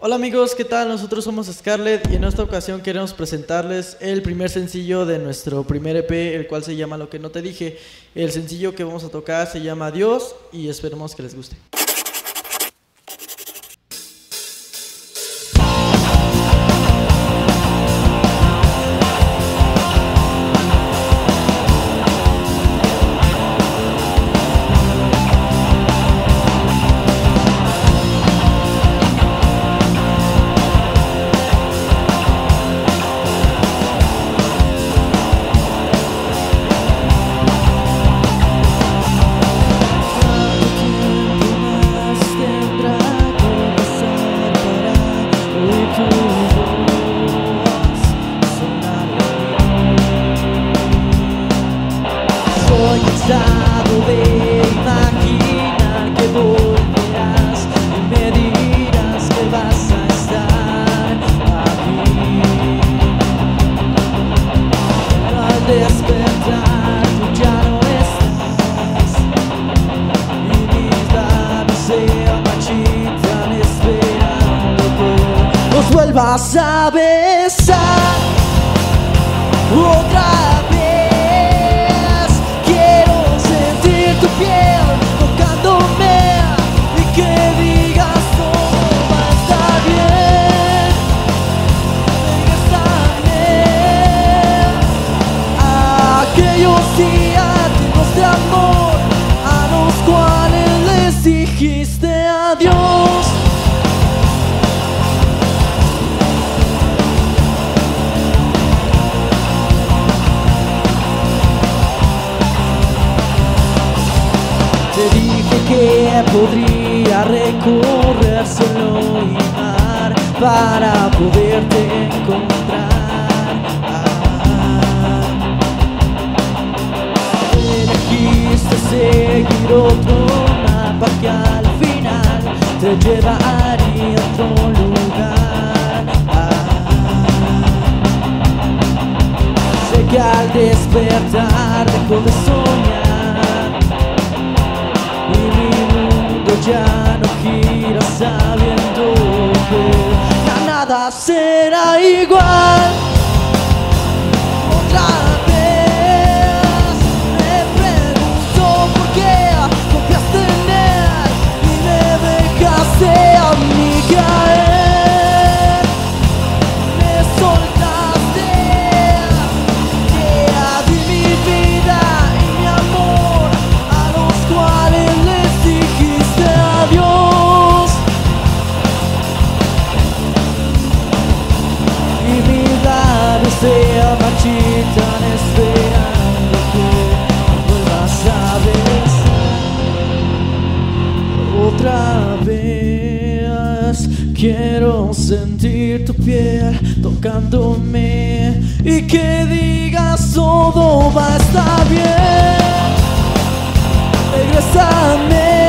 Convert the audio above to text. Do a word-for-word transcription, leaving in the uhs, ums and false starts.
Hola amigos, ¿qué tal? Nosotros somos Scarlett y en esta ocasión queremos presentarles el primer sencillo de nuestro primer E P, el cual se llama Lo que no te dije. El sencillo que vamos a tocar se llama Adiós y esperemos que les guste. Soy cansado de imaginar que volverás y me dirás que vas a estar aquí. Al despertar tú ya no estás y mis labios se marchitan esperando que nos vuelvas a besar otra vez. Tu piel tocándome y que digas todo va a estar bien. Regrésame a aquellos días llenos de amor a los cuales les dijiste adiós. Te dije que podría recorrer cielo y mar para poderte encontrar. Elegiste seguir otro mapa que al final te llevaría a otro lugar. Sé que al despertar dejo de soñar y mi mundo ya no gira sabiendo que ya nada será igual. Otra vez me pregunto por qué confiaste en él y me dejaste a mí caer. Me soltaste, yeah, di mi vida y mi amor a los cuales adiós, y mis labios se marchitan esperando que vuelvas a besar otra vez. Quiero sentir tu piel tocándome y que digas todo va a estar bien. Regrésame